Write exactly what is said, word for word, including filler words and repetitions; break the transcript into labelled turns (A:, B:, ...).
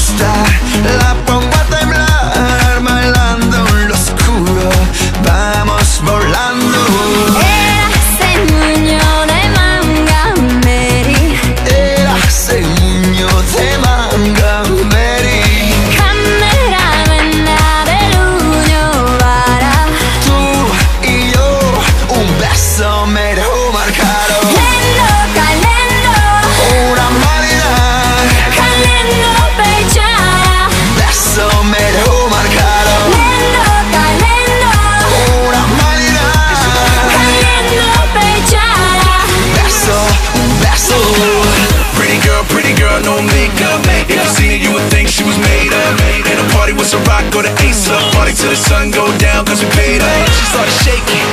A: gusta, la pongo a temblar, bailando en lo oscuro, vamos volando.
B: Era segno de manga Mary,
A: Era segno de manga Mary.
B: Camera de luglio para
A: Tú y yo, un beso me dejó marcado.
B: Lendo, calendo,
A: Una humanidad,
B: calendo pechara.
A: beso me dejó marcado.
B: Lendo, calendo,
A: Una humanidad,
B: calendo pechara.
A: beso, un beso.
C: Pretty girl, pretty girl, no makeup. If you seen her, you would think she was made up. And the party was a rock or the ace up. Party till the sun go down, cause we paid up. She started shaking,